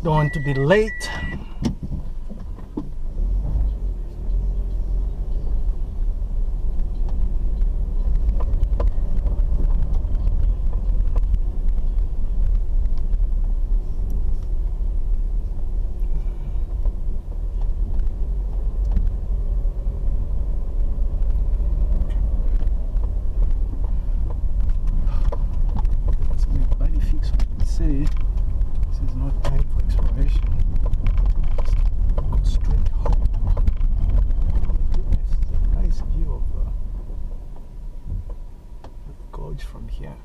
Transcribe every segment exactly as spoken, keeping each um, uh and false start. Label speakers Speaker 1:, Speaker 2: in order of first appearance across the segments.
Speaker 1: Don't want to be late.
Speaker 2: City. This is not time for exploration. Just go straight home. Oh my goodness, a nice view of uh, the gorge from here.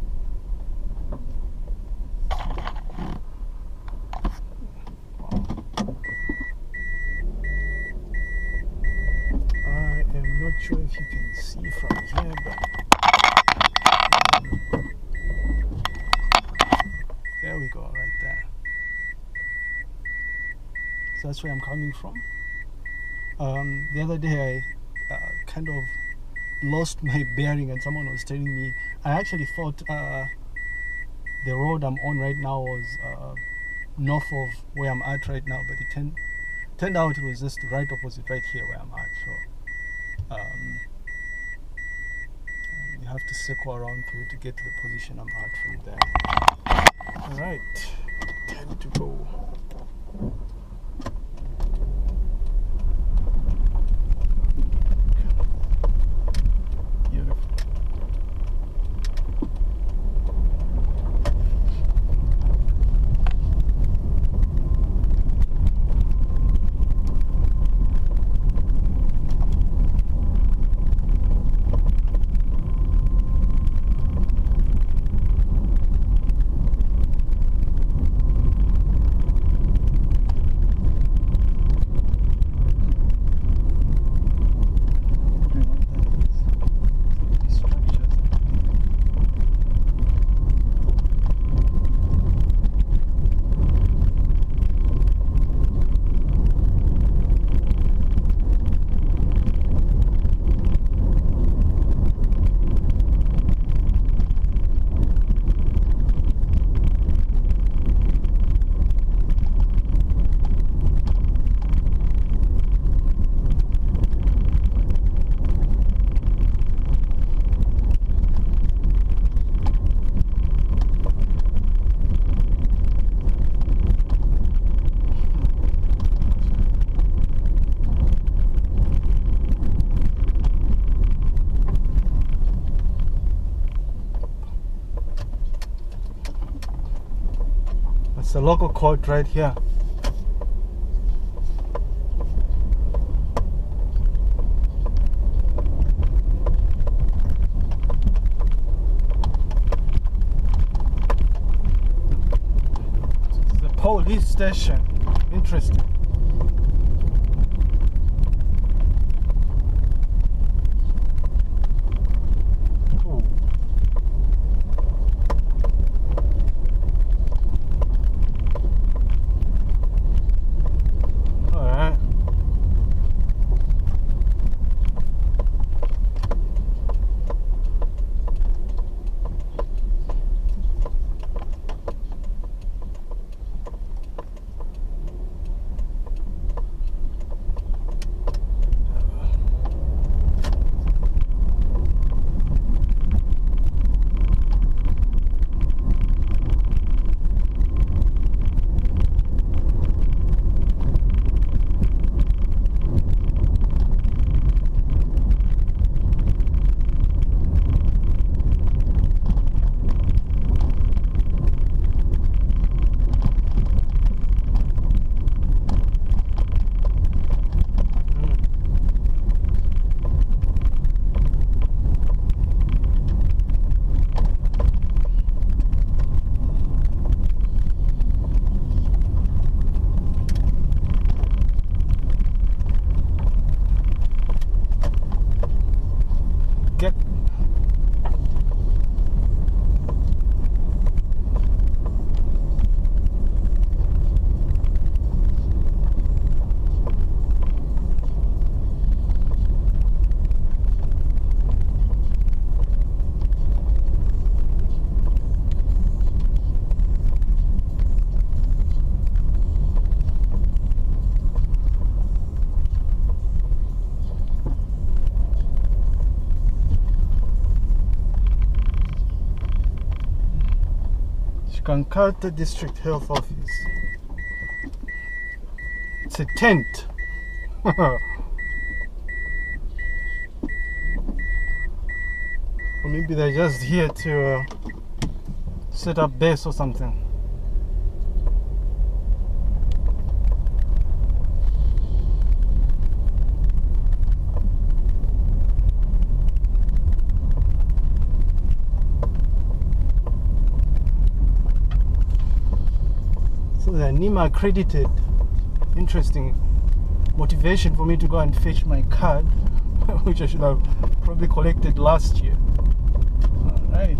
Speaker 2: Wow. I am not sure if you can see from here, but there we go, right there. So that's where I'm coming from. Um, the other day I uh, kind of lost my bearing and someone was telling me, I actually thought uh, the road I'm on right now was uh, north of where I'm at right now, but it turned, turned out it was just right opposite right here where I'm at. So um, you have to circle around through to get to the position I'm at from there. Alright, time to go. Beautiful. It's a local court right here. This is a police station. Interesting. Chikankata District Health Office. It's a tent. Or maybe they're just here to uh, set up base or something. So they're N I M A accredited. Interesting motivation for me to go and fetch my card, which I should have probably collected last year. All right.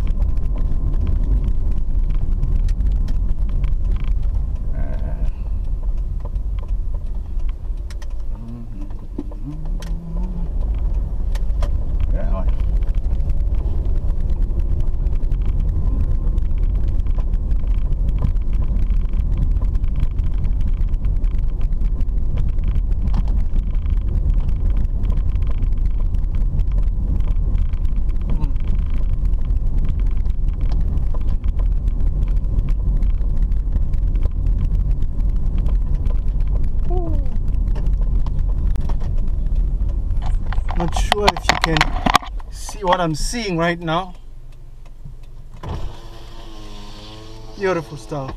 Speaker 2: Not sure if you can see what I'm seeing right now. Beautiful stuff.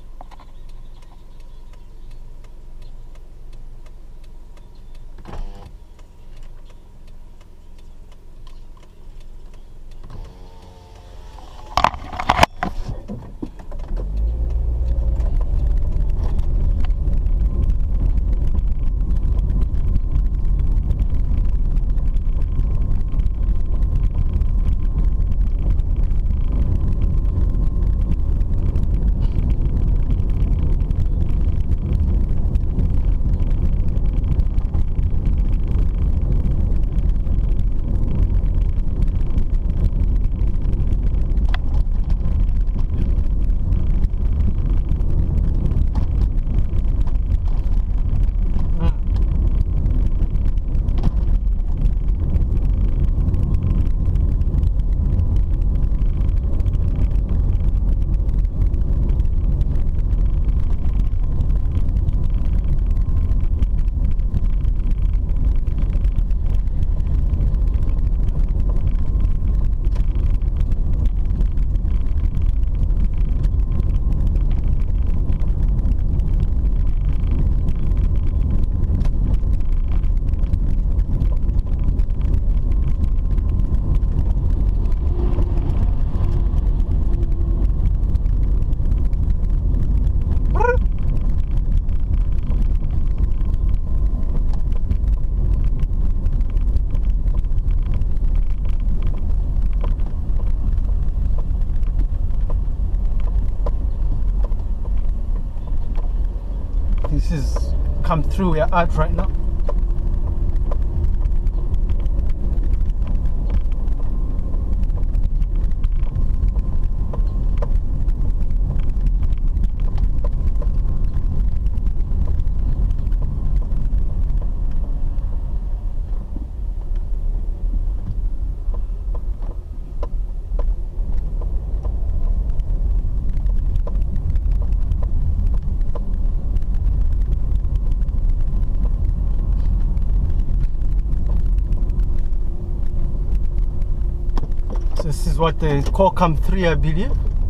Speaker 2: This is come through where at right now. This is what they call come three, I believe.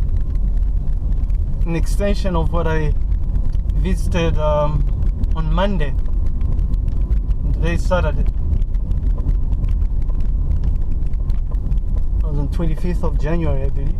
Speaker 2: An extension of what I visited um, on Monday. Today's Saturday. It was on twenty-fifth of January, I believe.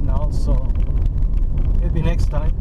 Speaker 2: now, so maybe next time.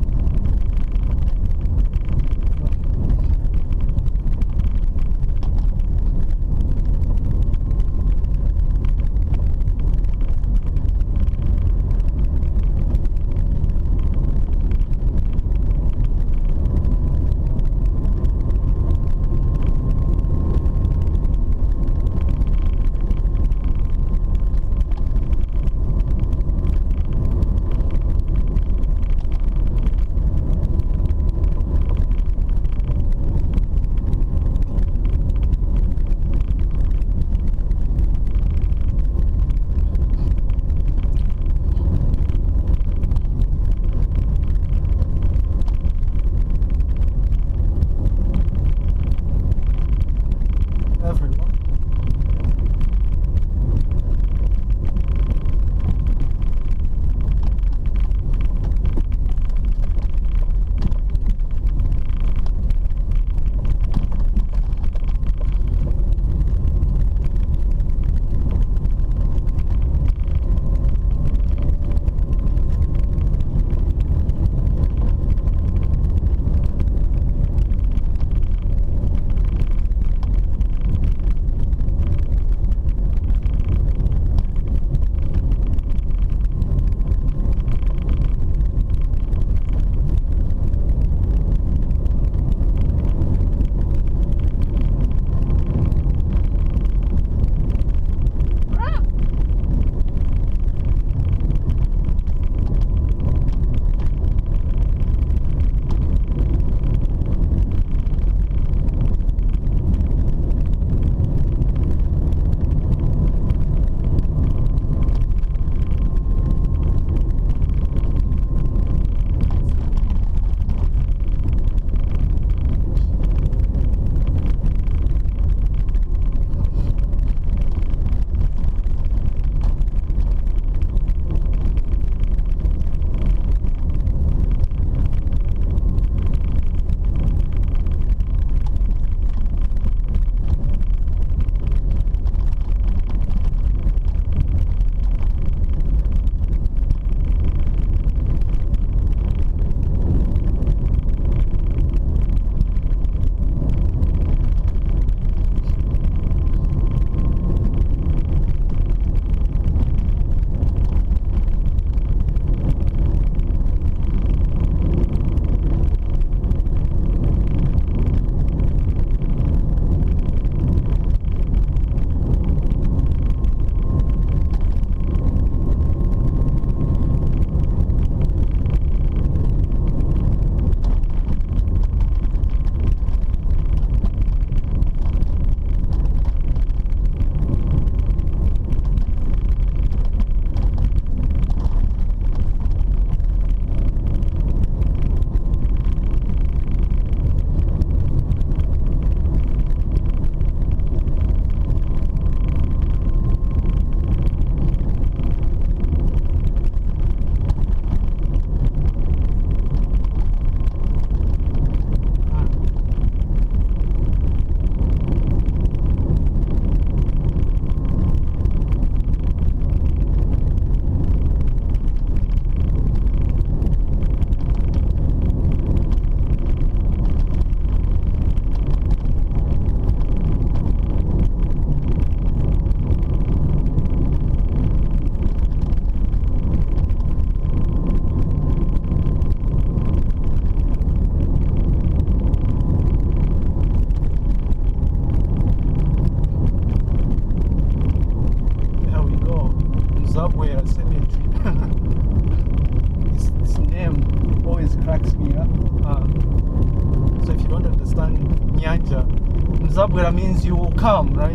Speaker 1: Zabwera means you will come, right?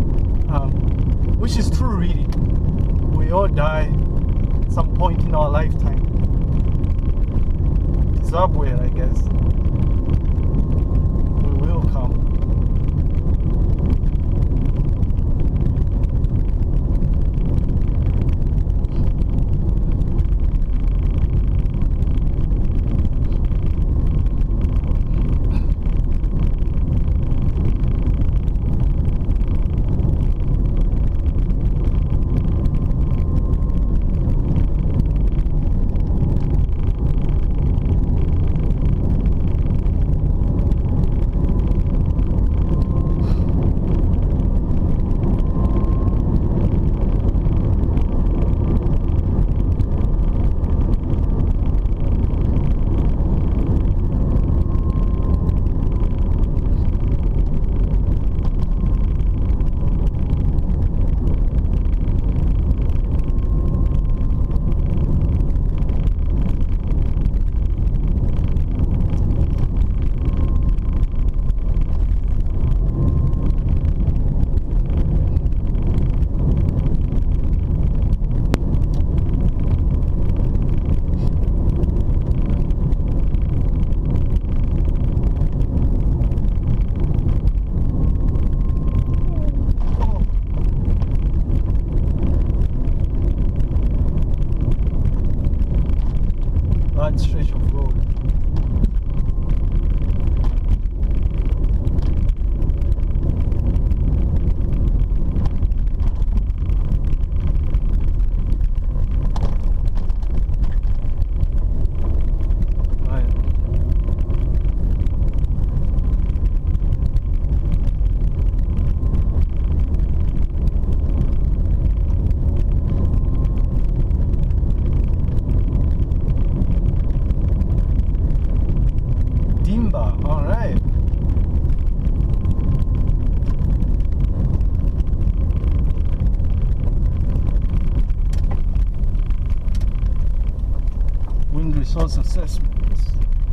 Speaker 1: Um, which is true, really. We all die at some point in our lifetime. Zabwera, I guess. We will come. that stretch of road. Dimba, alright. Wind resource assessments.